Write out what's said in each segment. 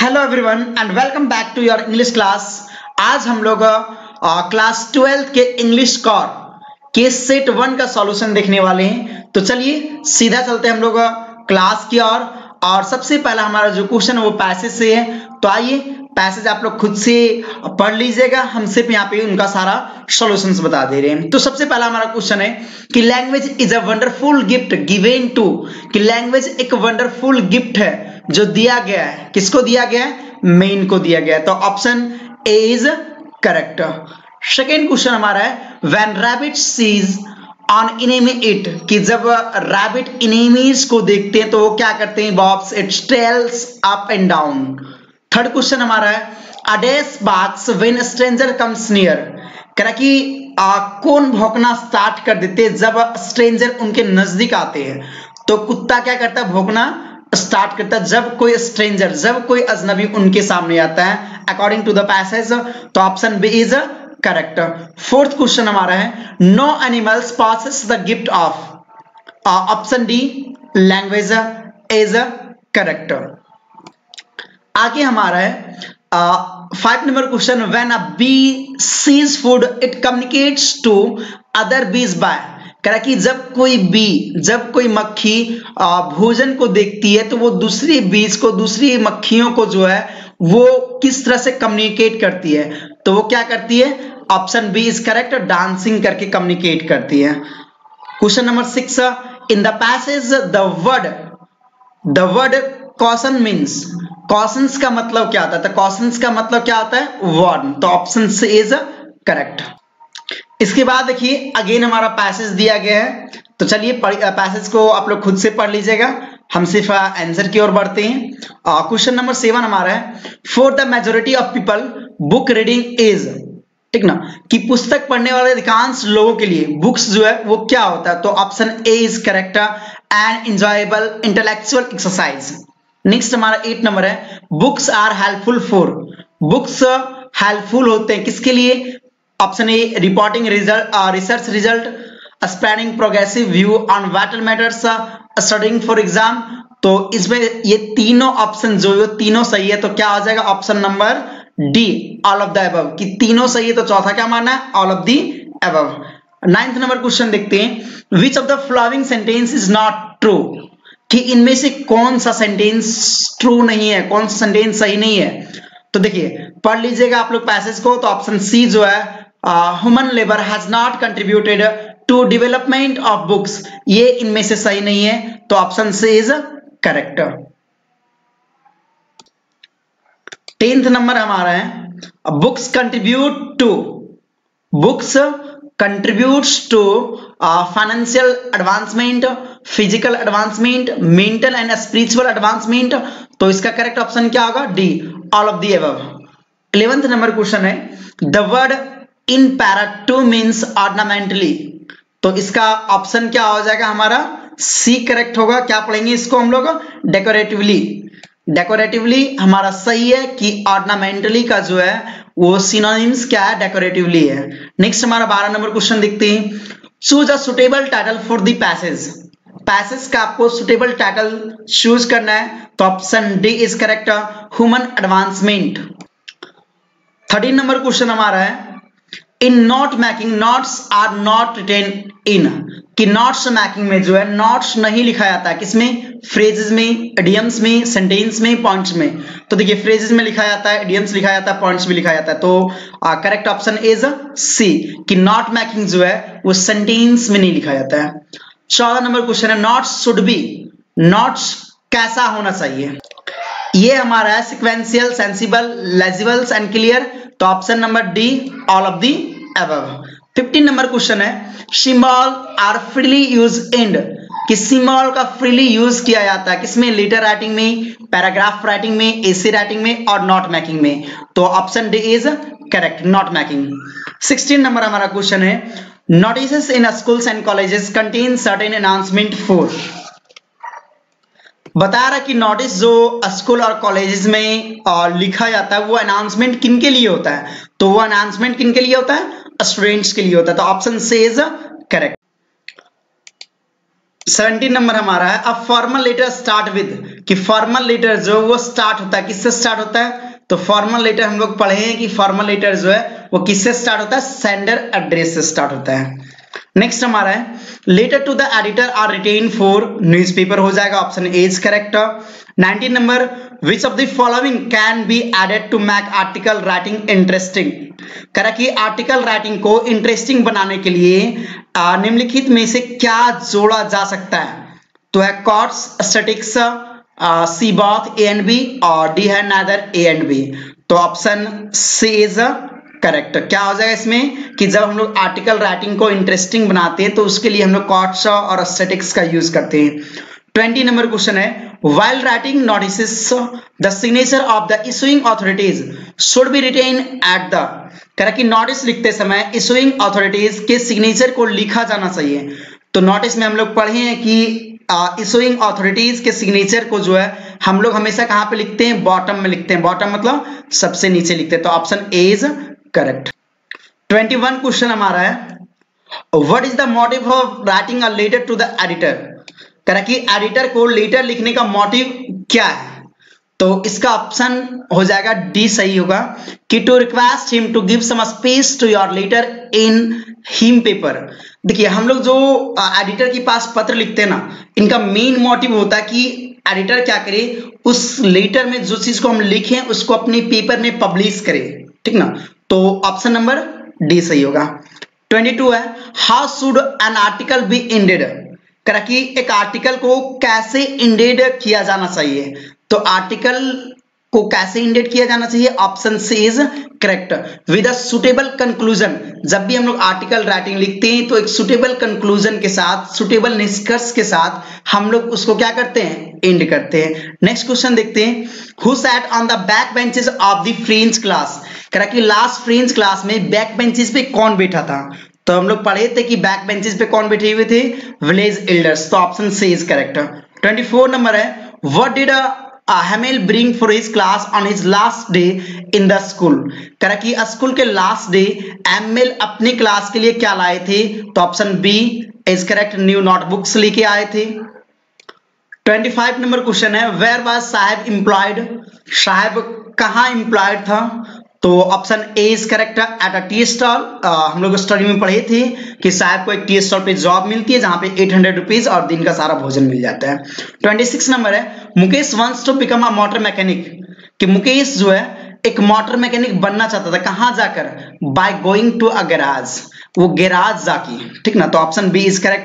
Hello everyone and welcome back to your English class. आज हम लोग क्लास 12 के इंग्लिश कोर के सेट 1 का सॉल्यूशन देखने वाले हैं। तो चलिए सीधा चलते हैं हम लोग क्लास की ओर। और सबसे पहला हमारा जो क्वेश्चन है वो पैसेज से है। तो आइए पैसेज आप लोग खुद से पढ़ लीजिएगा, हम सिर्फ यहाँ पे उनका सारा सॉल्यूशंस बता दे रहे हैं। तो सबसे पहला हमारा क्वेश्चन है कि language is a wonderful gift given to, कि लैंग्वेज एक वंडरफुल गिफ्ट है जो दिया गया है। किसको दिया गया है? मेन को दिया गया है। तो option A is correct. Second question हमारा है when rabbit sees on enemy it, कि जब रैबिट इनेमीज को देखते हैं तो वो क्या करते हैं? Bobs its tails up and down. Third question हमारा है a dash barks when stranger comes near, कह रहा कि कौन भौंकना स्टार्ट कर देते हैं जब स्ट्रेंजर उनके नजदीक आते हैं। तो कुत्ता क्या करता है? भौंकना स्टार्ट करता है जब कोई स्ट्रेंजर, जब कोई अजनबी उनके सामने आता है, अकॉर्डिंग टू द पैसेज। तो option B is correct. Fourth question हमारा है no animals passes the gift of, option D language is correct. आगे हमारा है 5 number question when a bee sees food it communicates to other bees by, कह रहा कि जब कोई बी, जब कोई मक्खी भोजन को देखती है तो वो दूसरी बीज को, दूसरी मक्खियों को जो है वो किस तरह से कम्युनिकेट करती है? तो वो क्या करती है? Option B is correct, dancing करके कम्युनिकेट करती है। Question number 6 in the passage the word caution means, cautions का मतलब क्या होता है? तो कॉशंस का मतलब क्या होता है? वार्न। तो ऑप्शन सी इज करेक्ट। इसके बाद देखिए अगेन हमारा पैसेज दिया गया है। तो चलिए पैसेज को आप लोग खुद से पढ़ लीजिएगा, हम सिर्फ आंसर की ओर बढ़ते हैं। क्वेश्चन नंबर 7 हमारा है for the majority of people book reading is, ठीक ना, कि पुस्तक पढ़ने वाले अधिकांश लोगों के लिए बुक्स जो है वो क्या होता है? तो option A is correct, and enjoyable intellectual exercise. Next हमारा 8 नंबर है books are helpful for, books helpful होते हैं किसके लिए? Option A reporting result, research result, spreading progressive view on vital matters, studying for exam. तो इसमें ये तीनों ऑप्शन जो है तीनों सही है। तो क्या हो जाएगा? Option number D all of the above, कि तीनों सही है। तो चौथा क्या मानना है? All of the above. 9th number question देखते हैं which of the following sentence is not true, कि इनमें से कौन सा सेंटेंस ट्रू नहीं है, कौन सा सेंटेंस सही नहीं है? तो देखिए पढ़ लीजिएगा आप लोग पैसेज को। तो ऑप्शन सी जो है human labour has not contributed to development of books, ये इनमें से सही नहीं है। तो option C is correct. 10th number हमारा है books contribute to, books contributes to financial advancement, physical advancement, mental and spiritual advancement. तो इसका करेक्ट ऑप्शन क्या होगा? D all of the above. 11th number question है the word in para two means ornamentally, तो इसका option क्या हो जाएगा? हमारा सी करेक्ट होगा। क्या पढ़ेंगे इसको हम लोग? डेकोरेटिवली। डेकोरेटिवली हमारा सही है कि ऑर्नामेंटली का जो है वो सिनोनिम्स क्या है? डेकोरेटिवली है। नेक्स्ट हमारा 12 नंबर क्वेश्चन देखते हैं choose a suitable title for the passage, passage का आपको सुटेबल टाइटल चूज करना है। तो option D is correct, human advancement. 13 number question हमारा है in note making notes are not written in, कि नोट्स मेकिंग में जो है नोट्स नहीं लिखा जाता है। किसमें? फ्रेजेस में, इडियम्स में, सेंटेंस में, पॉइंट्स में। तो देखिए फ्रेजेस में लिखा जाता है, इडियम्स लिखा जाता है, पॉइंट्स भी लिखा जाता है। तो करेक्ट ऑप्शन इज सी, कि नॉट मेकिंग जो है वो सेंटेंस में नहीं लिखा जाता है। 14 नंबर क्वेश्चन है नोट्स शुड बी, नोट्स कैसा होना चाहिए? ये हमारा है sequential, sensible, legibles and clear. तो option number D all of the above. 15 number question है symbol are freely use in, कि सिंबल का फ्रीली यूज किया जाता है किसमें? लेटर राइटिंग में, पैराग्राफ राइटिंग में, एसे राइटिंग में और नोट मेकिंग में। तो option D is correct, note making. 16 number हमारा क्वेश्चन है notices in schools and colleges contain certain announcement for, बता रहा कि नोटिस जो स्कूल और कॉलेजेस में लिखा जाता है वो अनाउंसमेंट किन के लिए होता है? तो वो अनाउंसमेंट किन के लिए होता है? स्टूडेंट्स के लिए होता है। तो option C is correct. 17 number हमारा है a formal letter start with, कि फॉर्मल लेटर जो वो स्टार्ट होता है किससे स्टार्ट होता है? तो फॉर्मल लेटर हम लोग पढ़े हैं कि फॉर्मल लेटर जो है वो किससे स्टार्ट होता है? सेंडर एड्रेस से स्टार्ट होता है। नेक्स्ट हमारा है letter to the editor are written for newspaper, हो जाएगा option A is correct. 19 number which of the following can be added to make article writing interesting, करा कि आर्टिकल राइटिंग को इंटरेस्टिंग बनाने के लिए निम्नलिखित में से क्या जोड़ा जा सकता है? तो है quotes, statics, C both A and B, और डी है नादर ए एंड बी। तो ऑप्शन सी इज करेक्ट। क्या हो जाएगा इसमें कि जब हम लोग आर्टिकल राइटिंग को इंटरेस्टिंग बनाते हैं तो उसके लिए हम लोग कॉट्स और स्टैटिक्स का यूज करते हैं। 20 नंबर क्वेश्चन है while writing notices the signature of the issuing authorities should be retained at the, कह रहा कि नोटिस लिखते समय इशुइंग अथॉरिटीज के सिग्नेचर को लिखा जाना चाहिए। तो नोटिस में हम लोग पढ़े हैं कि इशुइंग अथॉरिटीज के सिग्नेचर को जो है हम लोग हमेशा कहां पे लिखते हैं? बॉटम में लिखते हैं। बॉटम मतलब सबसे नीचे लिखते हैं। तो option A is correct. 21 question हमारा है what is the motive of writing a letter to the editor, कह रहा कि एडिटर को लेटर लिखने का मोटिव क्या है? तो इसका ऑप्शन हो जाएगा डी सही होगा कि to request him to give some space to your letter in him paper. देखिए हम लोग जो एडिटर के पास पत्र लिखते हैं ना, इनका मेन मोटिव होता है कि एडिटर क्या करे, उस लेटर में जो चीज को हम लिखे उसको अपने पेपर में पब्लिश करे, ठीक ना। तो ऑप्शन नंबर डी सही होगा। 22 है how should an article be ended, करा कि एक आर्टिकल को कैसे इंडेड किया जाना चाहिए? तो आर्टिकल को कैसे इंडेड किया जाना चाहिए? Option C is correct with a suitable conclusion. जब भी हम लोग आर्टिकल राइटिंग लिखते हैं तो एक सुटेबल कंक्लूजन के साथ, सुटेबल निष्कर्ष के साथ हम लोग उसको क्या करते हैं? एंड करते हैं। नेक्स्ट क्वेश्चन देखते हैं who sat on the back benches of the French class, करा कि लास्ट फ्रेंच क्लास में बैक बेंचेस पे कौन बैठा था? तो हम लोग पढ़े थे कि बैक बेंचेस पे कौन बैठे हुए थे? Village elders. तो option C is correct. 24 number है what did Hamel bring for his class on his last day in the school, करा कि स्कूल के लास्ट डे एमएल अपने क्लास के लिए क्या लाए थे? तो option B is correct, new notebooks लेके आए थे। 25 नंबर क्वेश्चन है where was Saheb employed, Saheb कहाँ एम्प्लॉयड था? तो option A is correct at a tea stall. हम लोग स्टडी में पढ़े थे कि साहब को एक टी स्टॉल पे जॉब मिलती है जहां पे 800 रुपीज और दिन का सारा भोजन मिल जाता है। 26 नंबर है Mukesh wants to become a motor mechanic, कि मुकेश जो है एक मोटर मैकेनिक बनना चाहता था, कहां जाकर? By going to a garage, वो गैराज जाके, ठीक ना। तो ऑप्शन बी इज करेक्ट।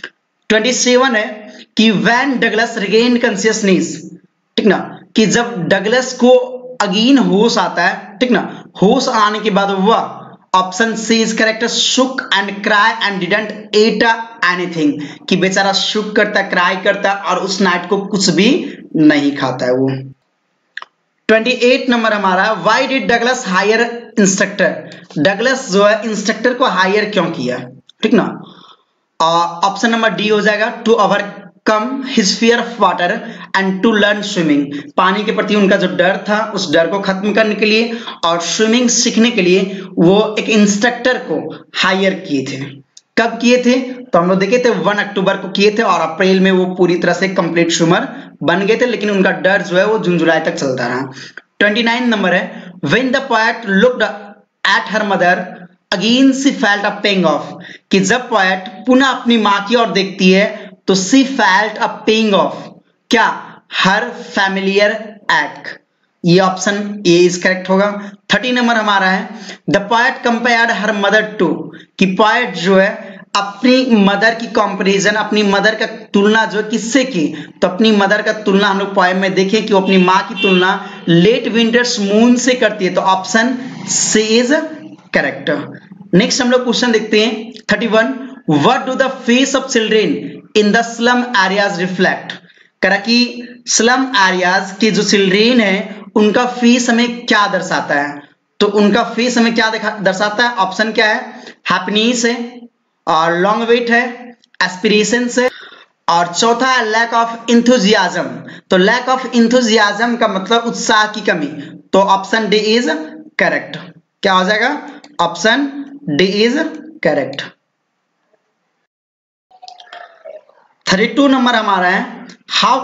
27 है कि व्हेन डगलस रिगेन कॉन्शियसनेस, ठीक ना, कि जब डगलस को अगेन होश आता है, ठीक ना, होश आने के बाद वह, option C is correct, sulk and cry and didn't eat anything, कि बेचारा शुक करता, क्राई करता और उस नाइट को कुछ भी नहीं खाता है वो। 28 नंबर हमारा why did Douglas hire instructor, Douglas जो है इंस्ट्रक्टर को हायर क्यों किया, ठीक ना। ऑप्शन नंबर डी हो जाएगा to overcome his fear of water and to learn swimming, पानी के प्रति उनका जो डर था उस डर को खत्म करने के लिए और स्विमिंग सीखने के लिए वो एक इंस्ट्रक्टर को हायर किए थे। कब किए थे? तो हम लोग देखे थे 1 अक्टूबर को किए थे और अप्रैल में वो पूरी तरह से कंप्लीट स्विमर बन गए थे, लेकिन उनका डर जो है वो जून जुलाई तक चलता रहा। 29 नंबर है when the poet looked at her mother again she felt a pain of, कि जब पोएट पुनः अपनी मां की ओर देखती है तो she felt a pain of, क्या? Her familiar act. ये ऑप्शन ए इज करेक्ट होगा। 30 नंबर हमारा है the poet compared her mother to, कि पोएट जो है अपनी मदर की कंपैरिजन, अपनी मदर का तुलना जो किससे की? तो अपनी मदर का तुलना हम लोग पोएम में देखें कि वो अपनी मां की तुलना लेट विंटर्स मून से करती है। तो option C is correct. Next हम लोग क्वेश्चन देखते हैं 31 what do the face of children in the slum areas reflect, करा कि स्लम एरियाज के जो चिल्ड्रेन है उनका फेस हमें क्या दर्शाता है? तो उनका फेस हमें क्या दर्शाता है? ऑप्शन क्या है? हैप्पीनेस है, और लॉन्ग वेट है, एस्पिरेशंस है, और चौथा है लैक ऑफ इंथुजियाज्म। तो लैक ऑफ इंथुजियाज्म का मतलब उत्साह की कमी। तो ऑप्शन डी इज करेक्ट। क्या हो जाएगा? Option D is correct. 32 number हमारा है, how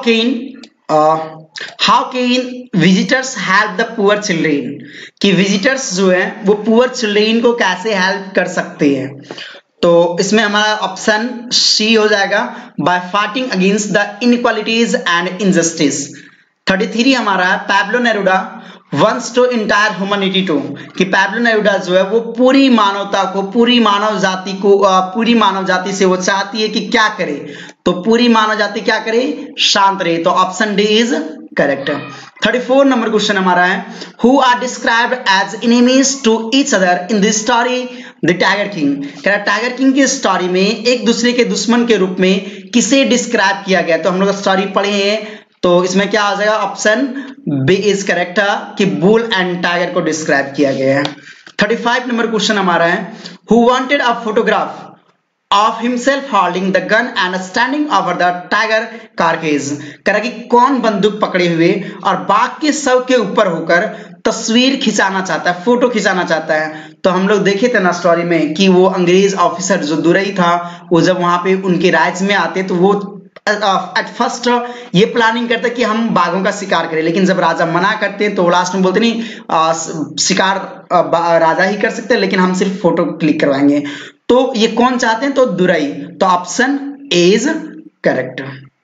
can visitors help the poor children, कि विजिटर्स जो है वो पुअर चिल्ड्रेन को कैसे हेल्प कर सकते हैं। तो इसमें हमारा ऑप्शन सी हो जाएगा, by fighting against the inequalities and injustice. 33 हमारा है, Pablo Neruda wants to entire humanity to, कि पैब्लो नेरुडा जो है वो पूरी मानवता को, पूरी मानव जाति से वो चाहती है कि क्या करे, तो पूरी मानव जाति क्या करे, शांत रहे। तो option D is correct. 34 number question हमारा है, who are described as enemies to each other in this story the tiger king. Tiger king की स्टोरी में एक दूसरे के दुश्मन के रूप में किसे डिस्क्राइब किया गया। तो हम लोग स्टोरी पढ़े हैं, तो इसमें क्या आ जाएगा, ऑप्शन बी इज करेक्ट, कि बुल एंड टाइगर को डिस्क्राइब किया गया है। 35 नंबर क्वेश्चन हमारा है, who wanted a photograph of himself holding the gun and standing over the tiger carcass। कह कि कौन बंदूक पकड़े हुए और बाघ के शव के ऊपर होकर तस्वीर खिंचाना चाहता है, फोटो खिंचाना चाहता है। तो हम लोग देखे थे ना स्टोरी में कि वो अंग्रेज ऑफिसर जो दुरई था, वो जब वहां पे उनके राज्य में आते तो वो एट फर्स्ट ये प्लानिंग करते कि हम बाघों का शिकार करें, लेकिन जब राजा मना करते हैं तो लास्ट में बोलते नहीं, शिकार राजा ही कर सकते हैं, लेकिन हम सिर्फ फोटो क्लिक करवाएंगे। तो ये कौन चाहते हैं, तो दुरई। तो option A is correct.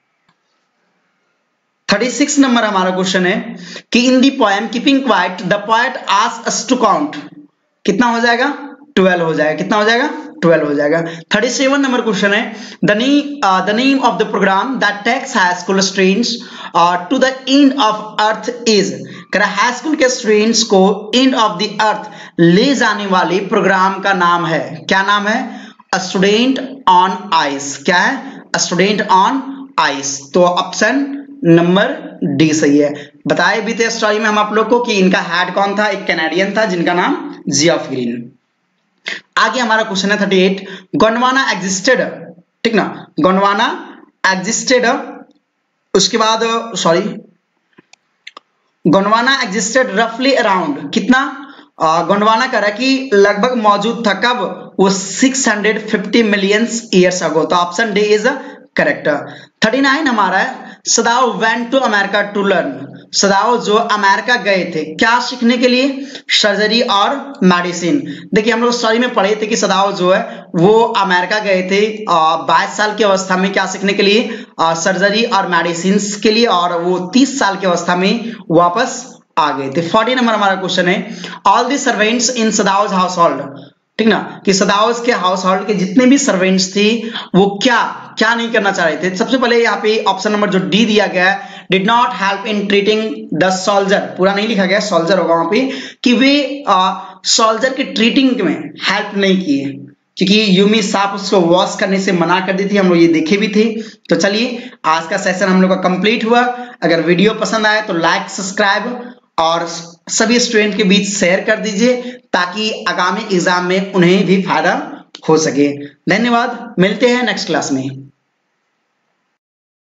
36 number हमारा क्वेश्चन है कि in the poem keeping quiet the poet asks us to count, कितना हो जाएगा, 12 हो जाएगा। कितना हो जाएगा, 12 हो जाएगा। 37 नंबर क्वेश्चन है, the name of the programme that takes high school students to the end of earth is. High school के स्टूडेंट्स को एंड ऑफ द अर्थ ले जाने वाले प्रोग्राम का नाम है, क्या नाम है, अ स्टूडेंट ऑन आइस। क्या है, अ स्टूडेंट ऑन आइस। तो ऑप्शन नंबर डी सही है। बताए भी थे स्टोरी में हम आप लोग को कि इनका हेड कौन था, एक कैनेडियन था जिनका नाम जियोफ ग्रीन। आगे हमारा क्वेश्चन है 38, गोंडवाना एग्जिस्टेड, ठीक ना, गोंडवाना एग्जिस्टेड, उसके बाद गोंडवाना एग्जिस्टेड रफली अराउंड, कितना, गोंडवाना कह रहा है कि लगभग मौजूद था, कब, वो 650 मिलियन ईयर्स अगो। तो ऑप्शन डी इज करेक्ट। 39 हमारा है, Sadao went to America to learn. Sadao जो अमेरिका गए थे क्या सीखने के लिए, सर्जरी और मेडिसिन। देखिए हम लोग स्टोरी में पढ़े थे कि सदाओ जो है वो अमेरिका गए थे 22 साल की अवस्था में, क्या सीखने के लिए, सर्जरी और मेडिसिन के लिए, और वो 30 साल की अवस्था में वापस आ गए थे। 40 नंबर हमारा क्वेश्चन है, all the servants in Sadao's house hold, ठीक ना, कि सदाओज के हाउस होल्ड के जितने भी सर्वेंट्स थे वो क्या क्या नहीं करना चाह रहे थे। सबसे पहले यहाँ पे ऑप्शन नंबर जो डी दिया गया है, did not help in treating the soldier, पूरा नहीं लिखा गया, सोल्जर होगा वहां पे, कि वे सोल्जर के ट्रीटिंग में हेल्प नहीं किए, क्योंकि यूमी साफ उसको वॉश करने से मना कर दी थी, हम लोग ये देखे भी थे। तो चलिए आज का सेशन हम लोग का कंप्लीट हुआ। अगर वीडियो पसंद आए तो लाइक, सब्सक्राइब और सभी स्टूडेंट के बीच शेयर कर दीजिए, ताकि आगामी एग्जाम में उन्हें भी फायदा हो सके। धन्यवाद, मिलते हैं नेक्स्ट क्लास में।